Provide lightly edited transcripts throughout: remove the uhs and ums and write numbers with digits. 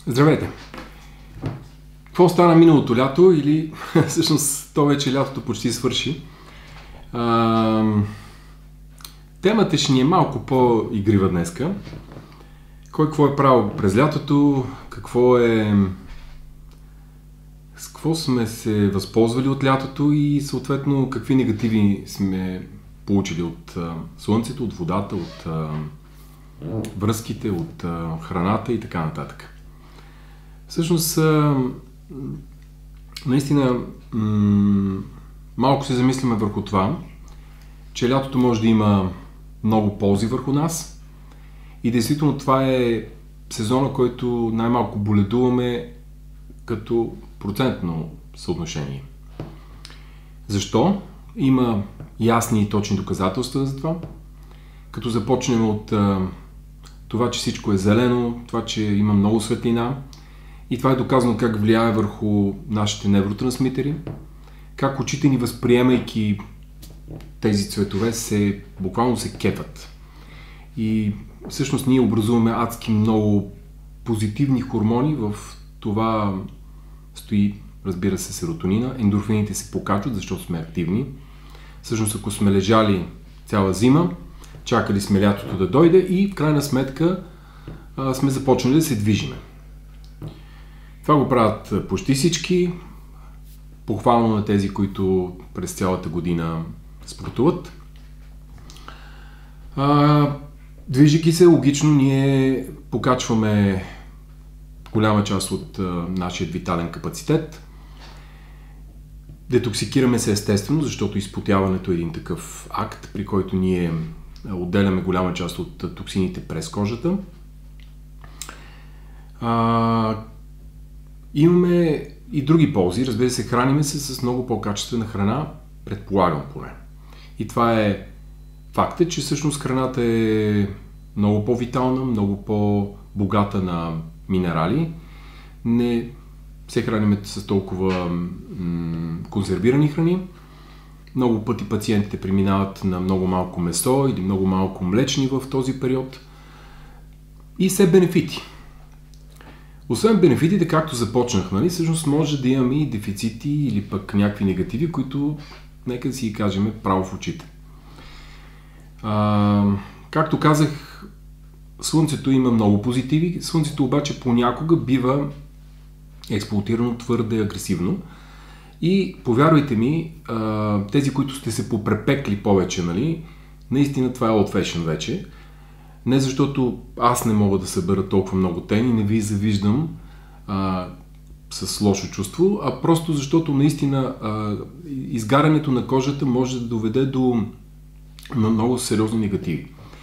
Здравейте! Какво стана миналото лято или всъщност то вече лятото почти свърши? Темата ще ни е малко по-игрива днеска. Кой какво е правил през лятото, с какво сме се възползвали от лятото и съответно какви негативи сме получили от слънцето, от водата, от връзките, от храната и така нататък. Всъщност, наистина, малко се замислиме върху това, че лятото може да има много ползи върху нас и действително това е сезона, който най-малко боледуваме като процентно съотношение. Защо? Има ясни и точни доказателства за това. Като започнем от това, че всичко е зелено, това, че има много светлина и това е доказано как влияе върху нашите невротрансмитери, как очите ни, възприемайки тези цветове, буквално се кефат. И всъщност ние образуваме адски много позитивни хормони, в това стои, разбира се, серотонина, ендорфините се покачват, защото сме активни. Всъщност, ако сме лежали цяла зима, чакали сме лятото да дойде и в крайна сметка сме започнали да се движиме. Това го правят почти всички, похвално на тези, които през цялата година спортуват. Движейки се, логично ние покачваме голяма част от нашия витален капацитет. Детоксикираме се естествено, защото изпотяването е един такъв акт, при който ние отделяме голяма част от токсините през кожата. Имаме и други ползи. Разбира се, храним се с много по-качествена храна, предполагам поне. И това е факта, че всъщност храната е много по-витална, много по-богата на минерали. Не се храниме с толкова консервирани храни. Много пъти пациентите преминават на много малко месо или много малко млечни в този период. И все бенефити. Освен бенефитите, както започнах, всъщност може да имаме и дефицити или пък някакви негативи, които, нека да си кажем, право в очите. Както казах, Слънцето има много позитиви. Слънцето обаче понякога бива експлоатирано твърде агресивно. И повярвайте ми, тези, които сте се попрепекли повече, наистина това е old fashion вече. Не защото аз не мога да събера толкова много тени, не ви завиждам с лошо чувство, а просто защото наистина изгарянето на кожата може да доведе до много сериозни негативи.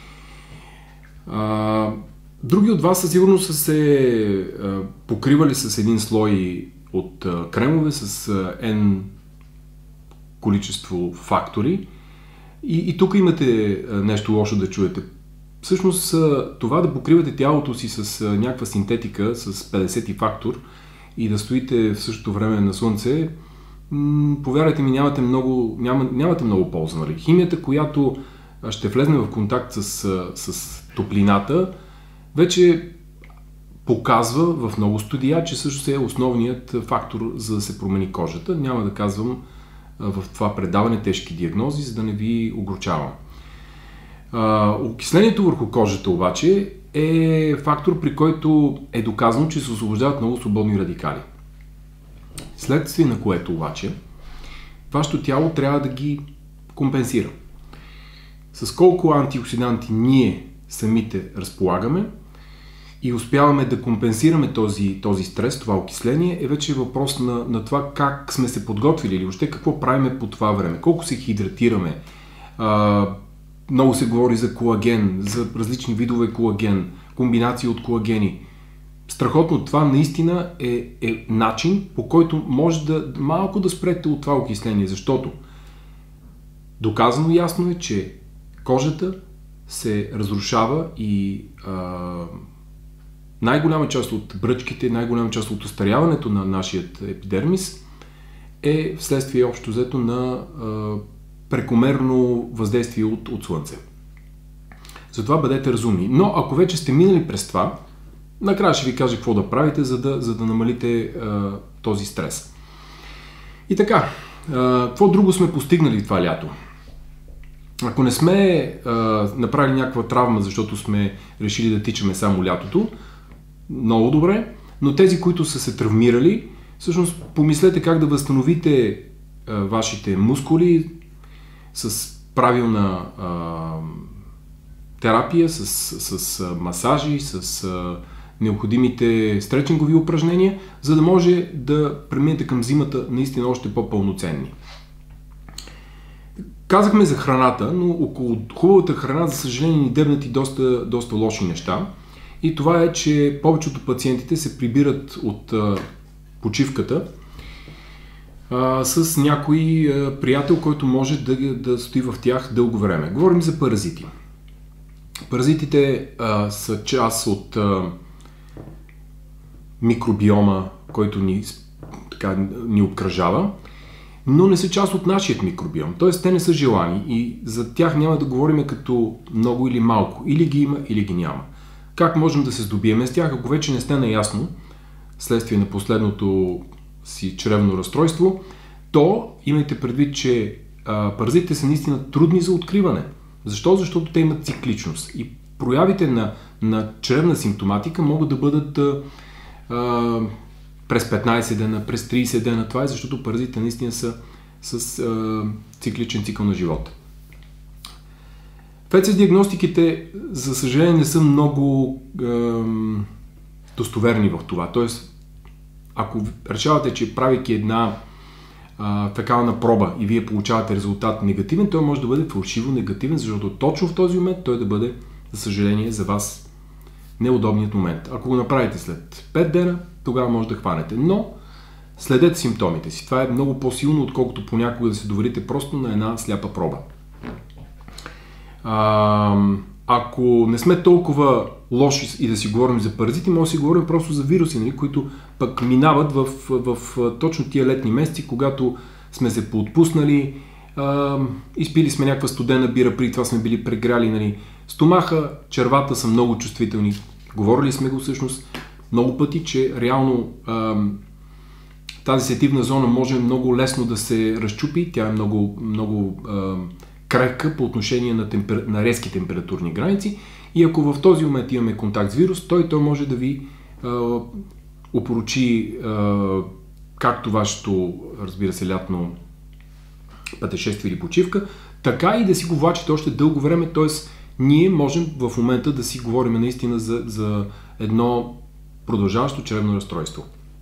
Други от вас със сигурност са се покривали с един слой от кремове с N количество фактори и тук имате нещо лошо да чуете. Всъщност това да покривате тялото си с някаква синтетика с 50 фактор и да стоите в същото време на слънце, повярвайте ми, нямате много полза. Химията, която ще влезне в контакт с топлината, вече показва в много студия, че също е основният фактор за да се промени кожата. Няма да казвам в това предаване тежки диагнози, за да не ви огорчавам. Окислението върху кожата обаче е фактор, при който е доказано, че се освобождават много свободни радикали. Следствие на което обаче вашето тяло трябва да ги компенсира. С колко антиоксиданти ние самите разполагаме и успяваме да компенсираме този стрес, това окисление, е вече въпрос на това как сме се подготвили или въобще какво правиме по това време, колко се хидратираме. Много се говори за колаген, за различни видове колаген, комбинации от колагени. Страхотно, това наистина е начин, по който може малко да спрете от това окисление, защото доказано ясно е, че кожата се разрушава и най-голяма част от бръчките, най-голяма част от остаряването на нашия епидермис е вследствие общо взето на прекомерно въздействие от слънце. Затова бъдете разумни. Но ако вече сте минали през това, Накрая ще ви кажа какво да правите, за да намалите този стрес. И така, какво друго сме постигнали това лято? Ако не сме направили някаква травма, защото сме решили да тичаме само лятото, много добре, но тези, които са се травмирали, всъщност помислете как да възстановите вашите мускули с правилна терапия, с масажи, с необходимите стречингови упражнения, за да може да преминете към зимата наистина още по-пълноценни. Казахме за храната, но около хубавата храна, за съжаление, ни дебнат и доста лоши неща. И това е, че повечето пациентите се прибират от почивката с някой приятел, който може да стои в тях дълго време. Говорим за паразити. Паразитите са част от микробиома, който ни обкръжава, но не са част от нашият микробиом. Т.е. те не са желани и за тях няма да говорим като много или малко. Или ги има, или ги няма. Как можем да се здобием с тях, ако вече не сте наясно, следствие на последното си чревно разстройство, то имайте предвид, че паразитите са наистина трудни за откриване. Защо? Защото те имат цикличност. И проявите на чревна симптоматика могат да бъдат през 15 дена, през 30 дена. Това е защото паразитите наистина са с цикличен цикъл на живота. ФЦ диагностиките, за съжаление, не са много достоверни в това. Тоест, ако решавате, че правейки една фекална проба и вие получавате резултат негативен, той може да бъде фалшиво негативен, защото точно в този момент той да бъде, за съжаление, за вас неудобният момент. Ако го направите след 5 дена, тогава може да хванете. Но следете симптомите си. Това е много по-силно, отколкото понякога да се доверите просто на една сляпа проба. Ако не сме толкова лоши и да си говорим за паразити, може да си говорим просто за вируси, нали, които пък минават в точно тия летни месеци, когато сме се поотпуснали, изпили сме някаква студена бира, преди това сме били прегряли. Нали. Стомаха, червата са много чувствителни. Говорили сме го всъщност много пъти, че реално тази сетивна зона може много лесно да се разчупи. Тя е много крехка по отношение на резки температурни граници и ако в този момент имаме контакт с вирус, той може да ви опорочи както вашето, разбира се, лятно пътешествие или почивка, така и да си го влачите още дълго време, т.е. ние можем в момента да си говорим наистина за едно продължаващо чревно разстройство.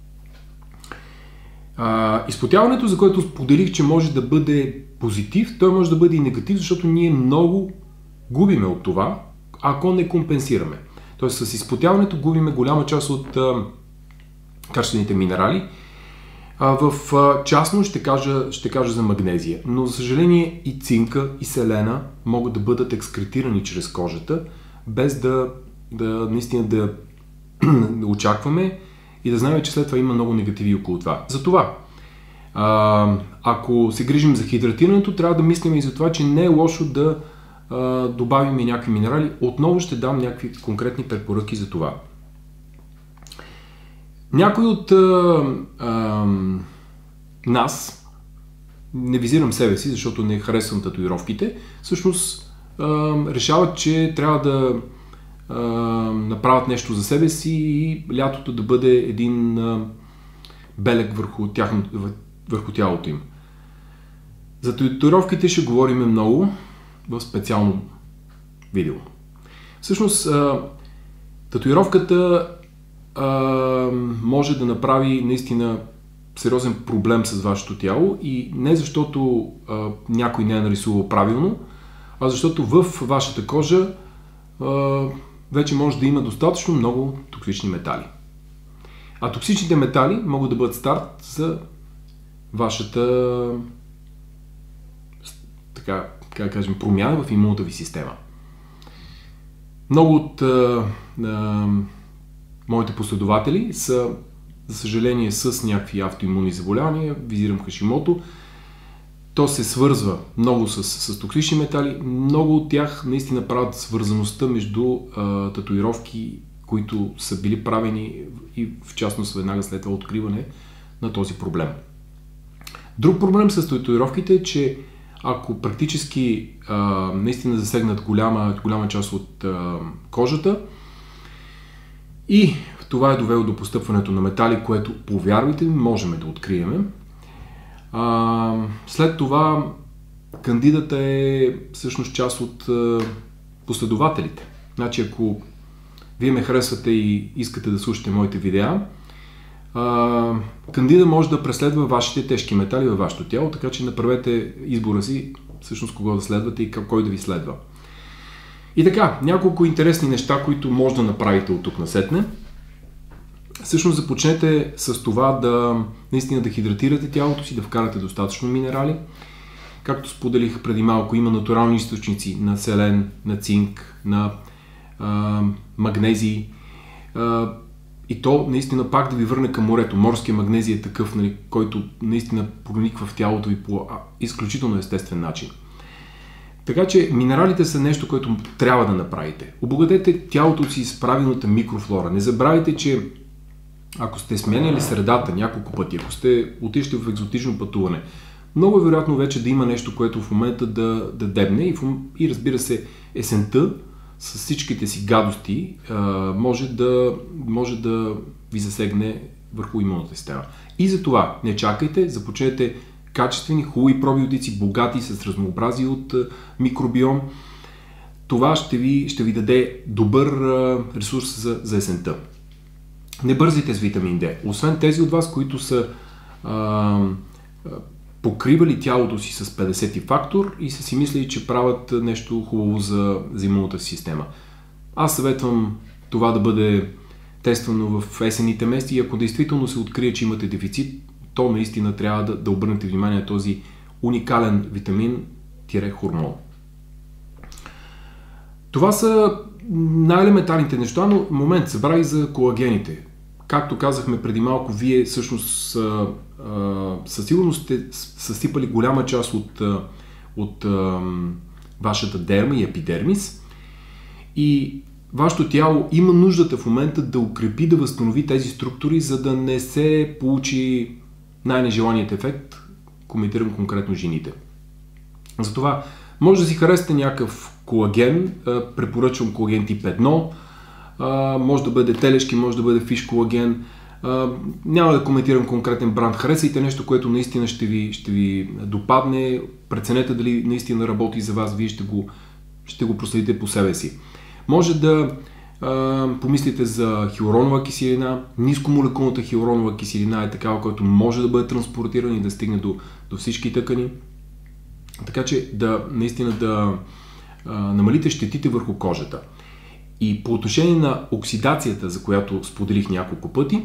Изпотяването, за което споделих, че може да бъде позитив, той може да бъде и негатив, защото ние много губиме от това, ако не компенсираме. Тоест с изпотяването губиме голяма част от качествените минерали. В частност ще кажа за магнезия, но за съжаление и цинка, и селена могат да бъдат екскретирани чрез кожата, без наистина да очакваме и да знаем, че след това има много негативи около това. Затова, ако се грижим за хидратирането, трябва да мислим и за това, че не е лошо да добавим и някакви минерали. Отново ще дам някакви конкретни препоръки за това. Някой от нас, не визирам себе си, защото не харесвам татуировките, всъщност решават, че трябва да направят нещо за себе си и лятото да бъде един белег върху тялото им. За татуировките ще говорим много в специално видео. Всъщност, татуировката може да направи наистина сериозен проблем с вашето тяло и не защото някой не е нарисувал правилно, а защото в вашата кожа вече може да има достатъчно много токсични метали. А токсичните метали могат да бъдат старт за вашата промяна в имунната ви система. Много от моите последователи са, за съжаление, с някакви автоимунни заболявания, визирам Хашимото. То се свързва много с токсични метали. Много от тях наистина правят свързаността между татуировки които са били правени и в частност веднага след това откриване на този проблем. Друг проблем с татуировките е, че ако практически наистина засегнат голяма част от кожата и това е довело до постъпването на метали, което, повярвайте ми, можем да открием. След това кандидата е всъщност част от последователите. Значи, ако вие ме харесвате и искате да слушате моите видеа, кандида може да преследва вашите тежки метали във вашето тяло, така че направете избора си, всъщност кого да следвате и кой да ви следва. И така, няколко интересни неща, които може да направите от тук насетне. Всъщност започнете с това наистина да хидратирате тялото си, да вкарате достатъчно минерали. Както споделих преди малко, има натурални източници на селен, на цинк, на магнезий. И то наистина пак да ви върне към морето. Морския магнезий е такъв, нали, който наистина прониква в тялото ви по изключително естествен начин. Така че минералите са нещо, което трябва да направите. Обогатете тялото си с правилната микрофлора. Не забравяйте, че ако сте сменяли средата няколко пъти, ако сте отишли в екзотично пътуване, много е вероятно вече да има нещо, което в момента да дебне и разбира се, есента с всичките си гадости може да ви засегне върху имунната система. И за това не чакайте, започнете качествени, хубави пробиотици, богати с разнообразие от микробиом. Това ще ви даде добър ресурс за есента. Не бързайте с витамин D. Освен тези от вас, които са покривали тялото си с 50-ти фактор и са си мислили, че правят нещо хубаво за имунната система. Аз съветвам това да бъде тествано в есенните месеци и ако действително се открие, че имате дефицит, то наистина трябва да обърнете внимание на този уникален витамин-хормон. Това са най-елементарните неща, но момент, забравяй за колагените. Както казахме преди малко, вие всъщност със сигурност сте съсипали голяма част от вашата дерма и епидермис и вашето тяло има нуждата в момента да укрепи, да възстанови тези структури, за да не се получи най-нежеланият ефект, коментирам конкретно жените. Затова може да си харесате някакъв колаген, препоръчвам колаген тип 1, може да бъде телешки, може да бъде фиш колаген. Няма да коментирам конкретен бранд. Харесайте нещо, което наистина ще ви допадне. Преценете дали наистина работи за вас. Вие ще го проследите по себе си. Може да помислите за хиалуронова киселина. Нискомолекулната хиалуронова киселина е такава, която може да бъде транспортирана и да стигне до всички тъкани. Така че наистина да намалите щетите върху кожата. И по отношение на оксидацията, за която споделих няколко пъти,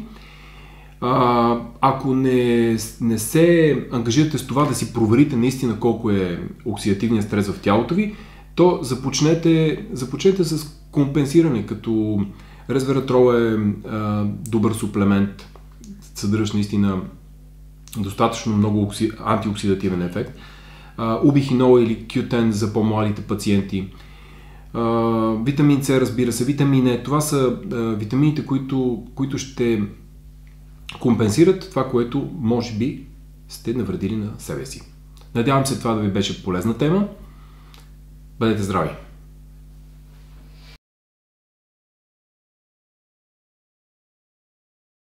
ако не се ангажирате с това да си проверите наистина колко е оксидативният стрес в тялото ви, то започнете с компенсиране, като резвератрол е добър суплемент, съдържащ наистина достатъчно много антиоксидативен ефект. Убихинол или Q10 за по-младите пациенти. Витамин С, разбира се, витамин Е, това са витамините, които ще компенсират това, което може би сте навредили на себе си. Надявам се това да ви беше полезна тема. Бъдете здрави!